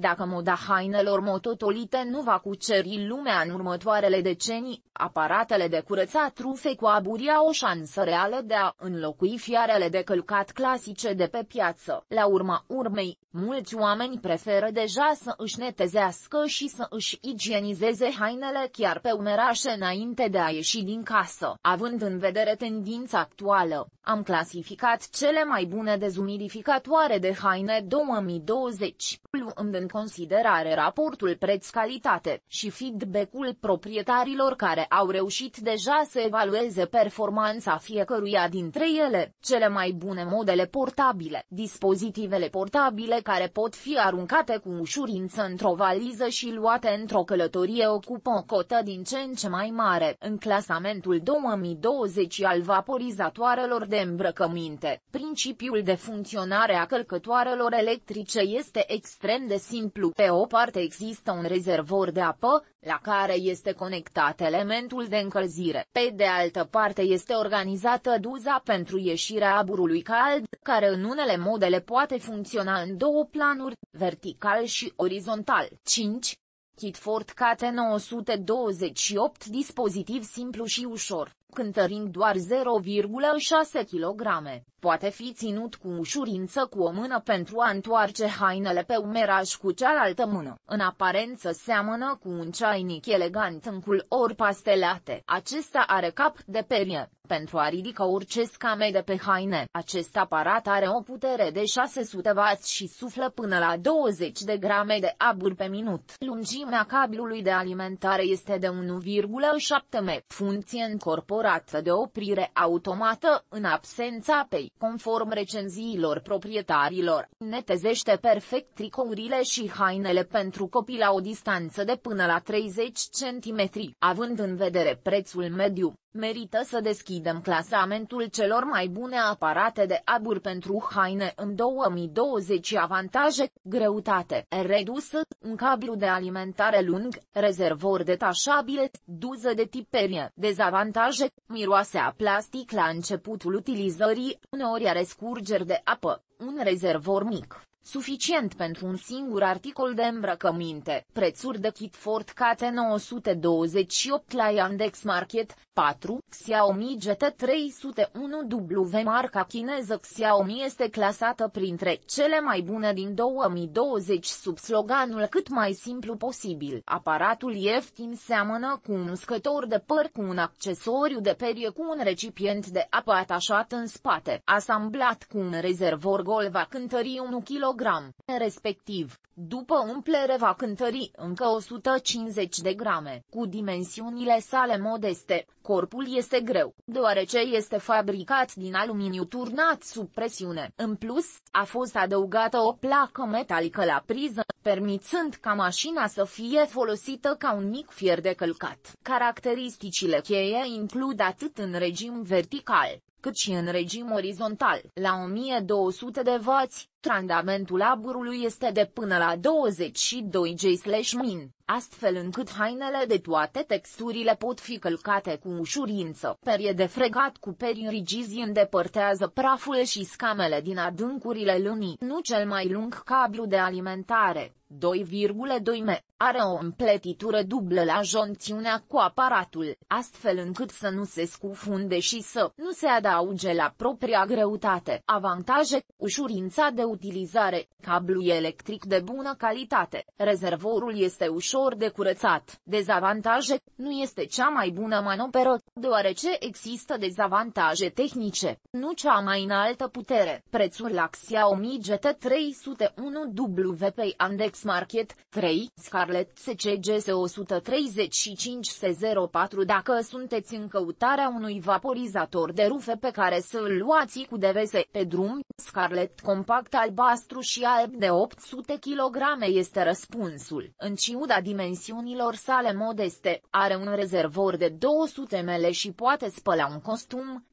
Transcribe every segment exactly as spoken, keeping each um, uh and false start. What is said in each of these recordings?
Dacă moda hainelor mototolite nu va cuceri lumea în următoarele decenii, aparatele de curățat rufe cu aburi au o șansă reală de a înlocui fiarele de călcat clasice de pe piață. La urma urmei, mulți oameni preferă deja să își netezească și să își igienizeze hainele chiar pe umerașe înainte de a ieși din casă. Având în vedere tendința actuală, am clasificat cele mai bune dezumidificatoare de haine două mii douăzeci, luând în considerare raportul preț-calitate și feedback-ul proprietarilor care au reușit deja să evalueze performanța fiecăruia dintre ele. Cele mai bune modele portabile, dispozitivele portabile care pot fi aruncate cu ușurință într-o valiză și luate într-o călătorie ocupă o cotă din ce în ce mai mare în clasamentul două mii douăzeci al vaporizatoarelor de îmbrăcăminte. Principiul de funcționare a călcătoarelor electrice este extrem de simplu. Pe o parte există un rezervor de apă, la care este conectat elementul de încălzire. Pe de altă parte este organizată duza pentru ieșirea aburului cald, care în unele modele poate funcționa în două planuri, vertical și orizontal. cinci. Kitford K T nouă sute douăzeci și opt dispozitiv simplu și ușor, cântărind doar zero virgulă șase kilograme, poate fi ținut cu ușurință cu o mână pentru a întoarce hainele pe umeraș cu cealaltă mână. În aparență seamănă cu un ceainic elegant în culori pastelate. Acesta are cap de perie, pentru a ridica orice scame de pe haine. Acest aparat are o putere de șase sute wați și suflă până la douăzeci de grame de abur pe minut. Lungimea cablului de alimentare este de unu virgulă șapte metri. Funcție încorporată de oprire automată în absența apei. Conform recenziilor proprietarilor, netezește perfect tricourile și hainele pentru copii la o distanță de până la treizeci centimetri. Având în vedere prețul mediu, merită să deschidem clasamentul celor mai bune aparate de abur pentru haine în două mii douăzeci. Avantaje: greutate redusă, un cablu de alimentare lung, rezervor detașabile, duză de tip perie. Dezavantaje: miroase a plastic la începutul utilizării, uneori are scurgeri de apă, un rezervor mic, suficient pentru un singur articol de îmbrăcăminte. Prețuri de Kitford K T nouă sute douăzeci și opt la Yandex Market. patru. Xiaomi G T trei sute unu W. Marca chineză Xiaomi este clasată printre cele mai bune din două mii douăzeci sub sloganul cât mai simplu posibil. Aparatul ieftin seamănă cu un uscător de păr cu un accesoriu de perie cu un recipient de apă atașat în spate, asamblat cu un rezervor gol va cântări unu kilograme, respectiv, după umplere va cântări încă o sută cincizeci de grame. Cu dimensiunile sale modeste, corpul este greu, deoarece este fabricat din aluminiu turnat sub presiune. În plus, a fost adăugată o placă metalică la priză, permițând ca mașina să fie folosită ca un mic fier de călcat. Caracteristicile cheie includ atât în regim vertical, cât și în regim orizontal. La o mie două sute de wați, randamentul aburului este de până la douăzeci și doi G/min, astfel încât hainele de toate texturile pot fi călcate cu ușurință. Perie de fregat cu perii rigizi îndepărtează praful și scamele din adâncurile lunii. Nu cel mai lung cablu de alimentare, doi virgulă doi metri, are o împletitură dublă la jonțiunea cu aparatul, astfel încât să nu se scufunde și să nu se adauge la propria greutate. Avantaje: ușurința de utilizare, cablu electric de bună calitate, rezervorul este ușor de curățat. Dezavantaje: nu este cea mai bună manoperă, deoarece există dezavantaje tehnice, nu cea mai înaltă putere. Prețul la Xiaomi G T trei sute unu W pe Yandex Market. trei. Scarlett S C G S o sută treizeci și cinci S zero patru. Dacă sunteți în căutarea unui vaporizator de rufe pe care să îl luați cu D V S pe drum, Scarlett compact albastru și alb de opt sute kilograme este răspunsul. În ciuda dimensiunilor sale modeste, are un rezervor de două sute mililitri și poate spăla un costum,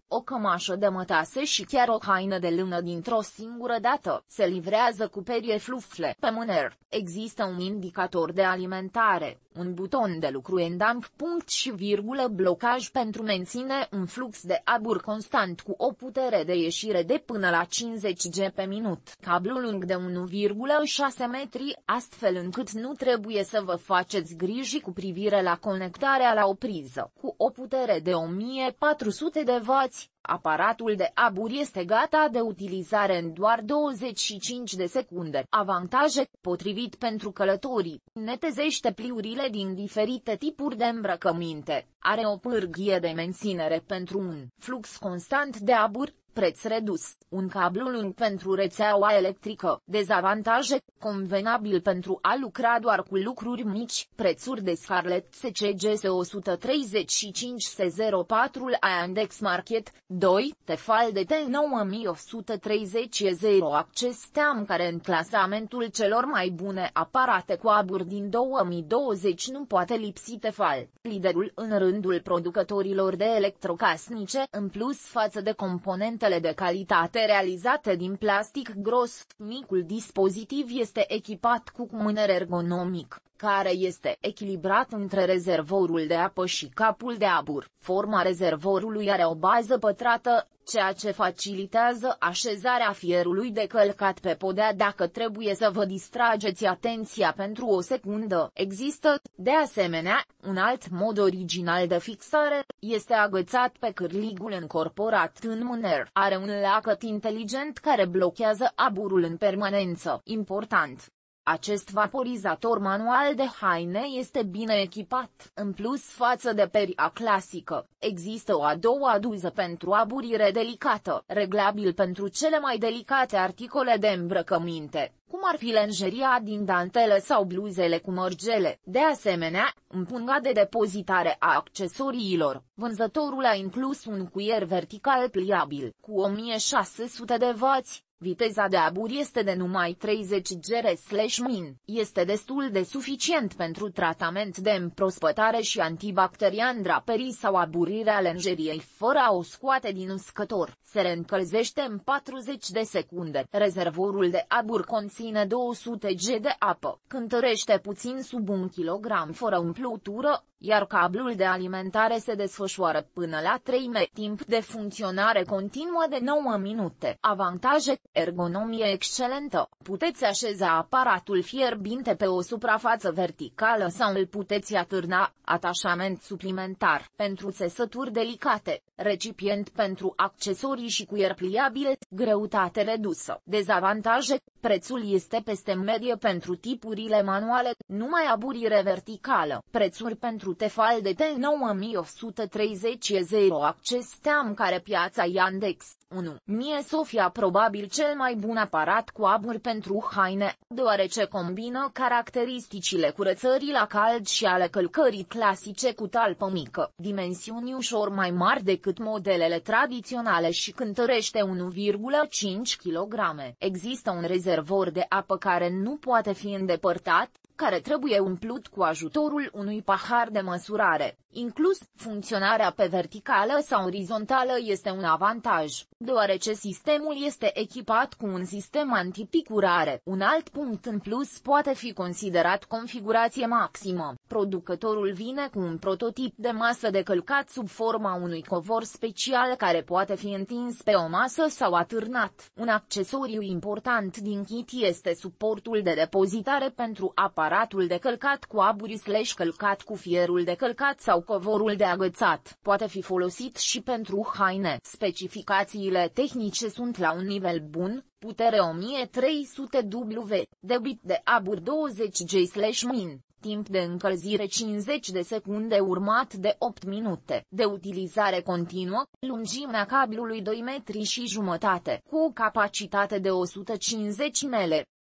o cămașă de mătase și chiar o haină de lână dintr-o singură dată. Se livrează cu perie flufle. Pe mâner, există un indicator de alimentare, un buton de lucru endamp punct și virgulă blocaj pentru menține un flux de abur constant cu o putere de ieșire de până la cincizeci de grame pe minut. Cablu lung de unu virgulă șase metri, astfel încât nu trebuie să vă faceți griji cu privire la conectarea la o priză. Cu o putere de o mie patru sute de wați, aparatul de abur este gata de utilizare în doar douăzeci și cinci de secunde. Avantaje: potrivit pentru călătorii, netezește pliurile din diferite tipuri de îmbrăcăminte, are o pârghie de menținere pentru un flux constant de abur, preț redus, un cablu lung pentru rețeaua electrică. Dezavantaje: convenabil pentru a lucra doar cu lucruri mici, prețuri de Scarlett S C G S o sută treizeci și cinci S zero patru la Yandex Market. doi. Tefal de T nouă mii o sută treizeci E zero Acces Team, care în clasamentul celor mai bune aparate cu abur din două mii douăzeci nu poate lipsi Tefal, liderul în rândul producătorilor de electrocasnice. În plus față de componentele de calitate realizate din plastic gros, micul dispozitiv este echipat cu mâner ergonomic, care este echilibrat între rezervorul de apă și capul de abur. Forma rezervorului are o bază pătrată, ceea ce facilitează așezarea fierului de călcat pe podea dacă trebuie să vă distrageți atenția pentru o secundă. Există, de asemenea, un alt mod original de fixare, este agățat pe cârligul încorporat în mâner. Are un lacăt inteligent care blochează aburul în permanență. Important: acest vaporizator manual de haine este bine echipat. În plus față de peria clasică, există o a doua duză pentru aburire delicată, reglabil pentru cele mai delicate articole de îmbrăcăminte, cum ar fi lenjeria din dantelă sau bluzele cu mărgele. De asemenea, în punga de depozitare a accesoriilor, vânzătorul a inclus un cuier vertical pliabil, cu o mie șase sute de wați. Viteza de abur este de numai treizeci G/min. Este destul de suficient pentru tratament de împrospătare și antibacterian, draperii sau aburirea lenjeriei fără a o scoate din uscător. Se reîncălzește în patruzeci de secunde. Rezervorul de abur conține două sute grame de apă, cântărește puțin sub un kilogram fără umplutură, iar cablul de alimentare se desfășoară până la trei metri. Timp de funcționare continuă de nouă minute. Avantaje: ergonomie excelentă. Puteți așeza aparatul fierbinte pe o suprafață verticală sau îl puteți atârna. Atașament suplimentar pentru țesături delicate, recipient pentru accesorii și cuier pliabil, greutate redusă. Dezavantaje: prețul este peste medie pentru tipurile manuale, numai aburire verticală. Prețuri pentru Tefal de T nouă mii o sută treizeci E zero Acces Team, care piața Yandex. unu. Mie Sofia probabil cel mai bun aparat cu abur pentru haine, deoarece combină caracteristicile curățării la cald și ale călcării clasice cu talpă mică, dimensiuni ușor mai mari decât modelele tradiționale și cântărește unu virgulă cinci kilograme. Există un rezervor de apă care nu poate fi îndepărtat, care trebuie umplut cu ajutorul unui pahar de măsurare. Inclus, funcționarea pe verticală sau orizontală este un avantaj, deoarece sistemul este echipat cu un sistem antipicurare. Un alt punct în plus poate fi considerat configurație maximă. Producătorul vine cu un prototip de masă de călcat sub forma unui covor special care poate fi întins pe o masă sau atârnat. Un accesoriu important din kit este suportul de depozitare pentru aparatul de călcat cu aburi slash călcat cu fierul de călcat sau covorul de agățat. Poate fi folosit și pentru haine. Specificațiile tehnice sunt la un nivel bun: putere o mie trei sute watt, debit de abur douăzeci G/min, timp de încălzire cincizeci de secunde urmat de opt minute, de utilizare continuă, lungimea cablului doi metri și jumătate, cu o capacitate de o sută cincizeci metri.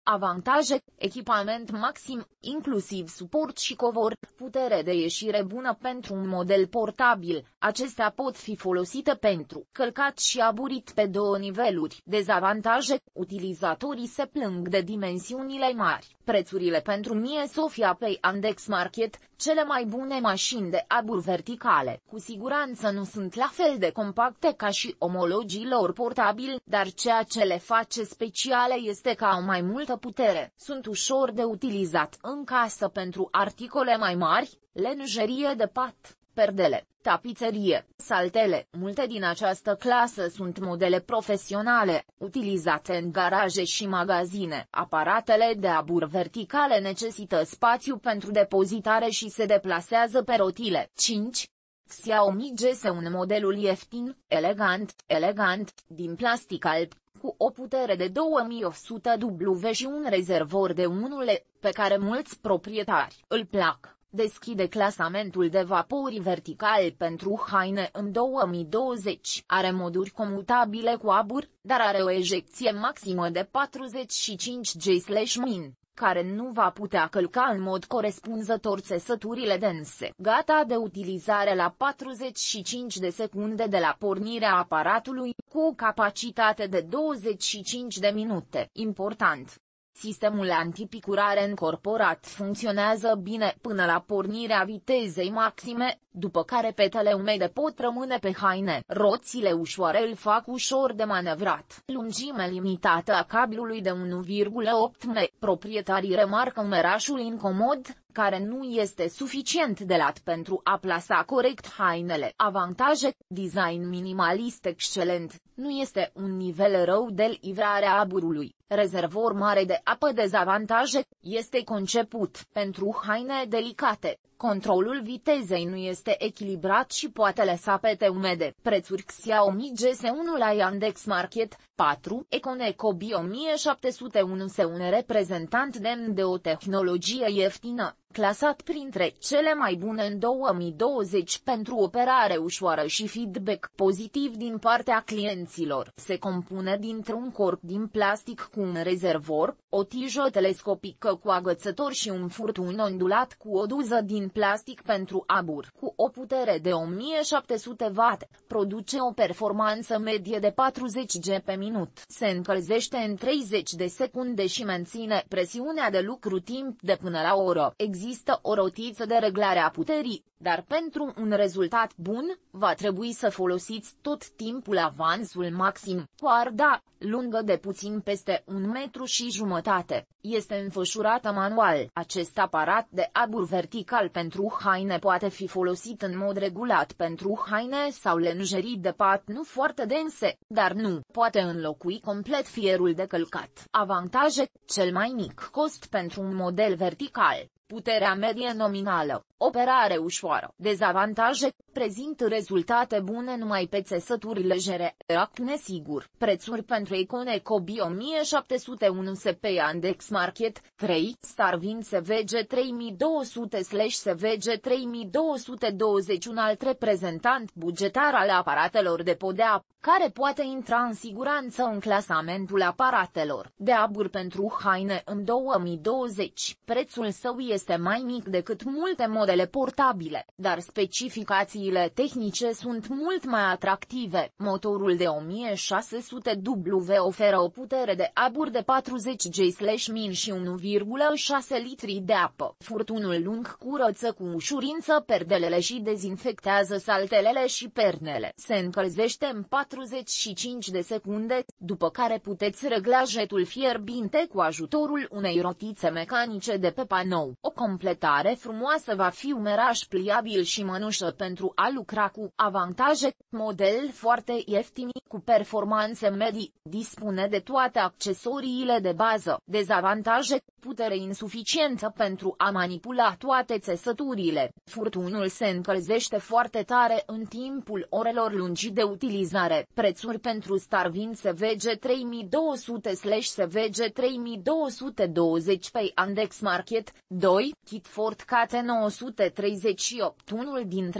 Avantaje: echipament maxim, inclusiv suport și covor, putere de ieșire bună pentru un model portabil, acestea pot fi folosite pentru călcat și aburit pe două niveluri. Dezavantaje: utilizatorii se plâng de dimensiunile mari, prețurile pentru Mie Sofia pe Yandex Market, cele mai bune mașini de abur verticale, cu siguranță nu sunt la fel de compacte ca și omologii lor portabili, dar ceea ce le face speciale este că au mai multă putere, sunt ușor de utilizat în casă pentru articole mai mari, lenjerie de pat, perdele, tapiserie, saltele. Multe din această clasă sunt modele profesionale, utilizate în garaje și magazine. Aparatele de abur verticale necesită spațiu pentru depozitare și se deplasează pe rotile. cinci. Xiaomi G S unu modelul ieftin, elegant, elegant, din plastic alb, cu o putere de două mii o sută watt și un rezervor de unu L, pe care mulți proprietari îl plac. Deschide clasamentul de vapori vertical pentru haine în două mii douăzeci. Are moduri comutabile cu abur, dar are o ejecție maximă de patruzeci și cinci G/min, care nu va putea călca în mod corespunzător țesăturile dense. Gata de utilizare la patruzeci și cinci de secunde de la pornirea aparatului, cu o capacitate de douăzeci și cinci de minute. Important: sistemul antipicurare încorporat funcționează bine până la pornirea vitezei maxime, după care petele umede pot rămâne pe haine. Roțile ușoare îl fac ușor de manevrat. Lungime limitată a cablului de unu virgulă opt metri. Proprietarii remarcă umerașul incomod, care nu este suficient de lat pentru a plasa corect hainele. Avantaje: design minimalist excelent, nu este un nivel rău de livrare a aburului. Rezervor mare de apă. Dezavantaje: este conceput pentru haine delicate. Controlul vitezei nu este echilibrat și poate lăsa pete umede. Prețuri: Xiaomi G S unu la Yandex Market, patru. Econecobi o mie șapte sute unu este un reprezentant demn de o tehnologie ieftină, clasat printre cele mai bune în două mii douăzeci pentru operare ușoară și feedback pozitiv din partea clienților. Se compune dintr-un corp din plastic cu un rezervor, o tijă telescopică cu agățător și un furtun ondulat cu o duză din plastic pentru abur. Cu o putere de o mie șapte sute watt, produce o performanță medie de patruzeci de grade pe minut. Se încălzește în treizeci de secunde și menține presiunea de lucru timp de până la o oră. Există o rotiță de reglare a puterii, dar pentru un rezultat bun, va trebui să folosiți tot timpul avansul maxim. Coarda, lungă de puțin peste un metru și jumătate, este înfășurată manual. Acest aparat de abur vertical pentru haine poate fi folosit în mod regulat pentru haine sau lenjerii de pat nu foarte dense, dar nu poate înlocui complet fierul de călcat. Avantaje: cel mai mic cost pentru un model vertical, puterea medie nominală, operare ușoară. Dezavantaje: prezintă rezultate bune numai pe țesături legere, ract nesigur. Prețuri pentru Econecobi o mie șapte sute unu S pe Yandex Market, trei. Starvin S V G trei mii două sute S V G trei mii două sute douăzeci. Un alt reprezentant bugetar al aparatelor de podea, care poate intra în siguranță în clasamentul aparatelor de abur pentru haine în două mii douăzeci. Prețul său este mai mic decât multe modele portabile, dar specificațiile tehnice sunt mult mai atractive. Motorul de o mie șase sute watt oferă o putere de abur de patruzeci G/min și unu virgulă șase litri de apă. Furtunul lung curăță cu ușurință perdelele și dezinfectează saltelele și pernele. Se încălzește în patruzeci și cinci de secunde, după care puteți regla jetul fierbinte cu ajutorul unei rotițe mecanice de pe panou. O completare frumoasă va fi umeraș pliabil și mănușă pentru a lucra cu. Avantaje: model foarte ieftin, cu performanțe medii, dispune de toate accesoriile de bază. Dezavantaje: putere insuficientă pentru a manipula toate țesăturile. Furtunul se încălzește foarte tare în timpul orelor lungi de utilizare. Prețuri pentru Starvin S V G trei mii două sute S V G trei mii două sute douăzeci pe Yandex Market, doi. Kit Ford K T nouă sute treizeci și opt, unul dintre cele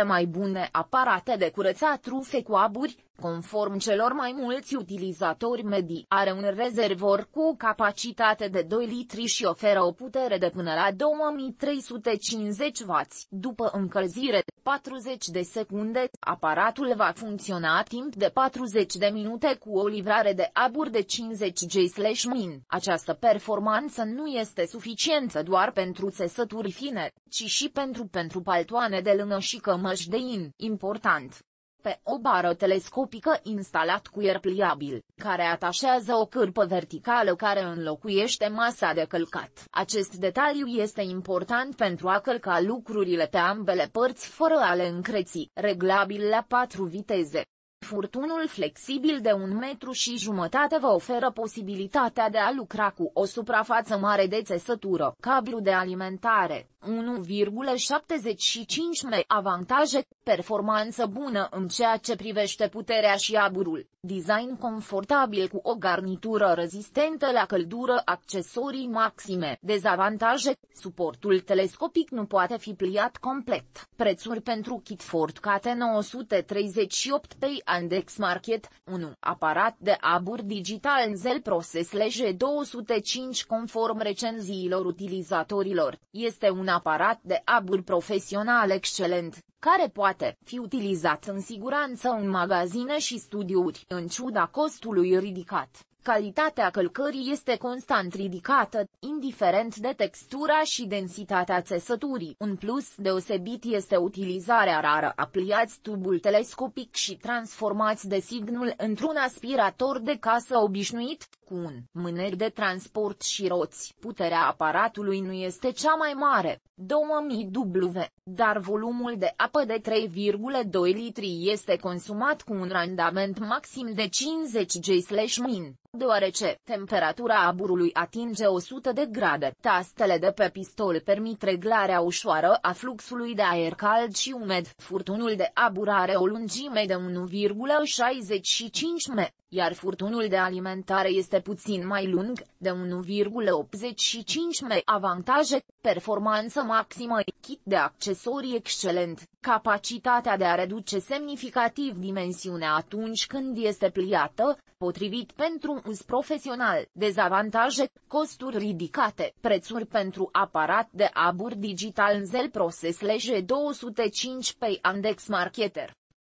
mai bune aparate de curățat rufe cu aburi, conform celor mai mulți utilizatori medii. Are un rezervor cu o capacitate de doi litri și oferă o putere de până la două mii trei sute cincizeci de wați. După încălzire patruzeci de secunde, aparatul va funcționa timp de patruzeci de minute cu o livrare de abur de cincizeci de min. Această performanță nu este suficientă doar pentru țesături fine, ci și pentru pentru paltoane de lână și cămăși de in. Important. Pe o bară telescopică instalat cu ier pliabil, care atașează o cârpă verticală care înlocuiește masa de călcat. Acest detaliu este important pentru a călca lucrurile pe ambele părți fără a le încreți, reglabil la patru viteze. Furtunul flexibil de un metru și jumătate vă oferă posibilitatea de a lucra cu o suprafață mare de țesătură. Cablu de alimentare, unu virgulă șaptezeci și cinci metri. Avantaje, performanță bună în ceea ce privește puterea și aburul, design confortabil cu o garnitură rezistentă la căldură, accesorii maxime. Dezavantaje, suportul telescopic nu poate fi pliat complet. Prețuri pentru kit Ford K T nouă sute treizeci și opt pe Andexmarket. unu. Aparat de abur digital Zel Pro S L două sute cinci. Conform recenziilor utilizatorilor, este un aparat de abur profesional excelent, care poate fi utilizat în siguranță în magazine și studiouri. În ciuda costului ridicat, calitatea călcării este constant ridicată, indiferent de textura și densitatea țesăturii. Un plus deosebit este utilizarea rară a pliați tubul telescopic și transformați designul într-un aspirator de casă obișnuit, cu un mâner de transport și roți. Puterea aparatului nu este cea mai mare, două mii watt, dar volumul de apă de trei virgulă doi litri este consumat cu un randament maxim de cincizeci de min. Deoarece temperatura aburului atinge o sută de grade, tastele de pe pistol permit reglarea ușoară a fluxului de aer cald și umed. Furtunul de abur are o lungime de unu virgulă șaizeci și cinci metri, iar furtunul de alimentare este puțin mai lung, de unu virgulă optzeci și cinci metri. Avantaje, performanță maximă, kit de accesorii excelent, capacitatea de a reduce semnificativ dimensiunea atunci când este pliată, potrivit pentru uz profesional. Dezavantaje, costuri ridicate. Prețuri pentru aparat de abur digital Zel Pro S L două sute cinci pe Andexmarketer.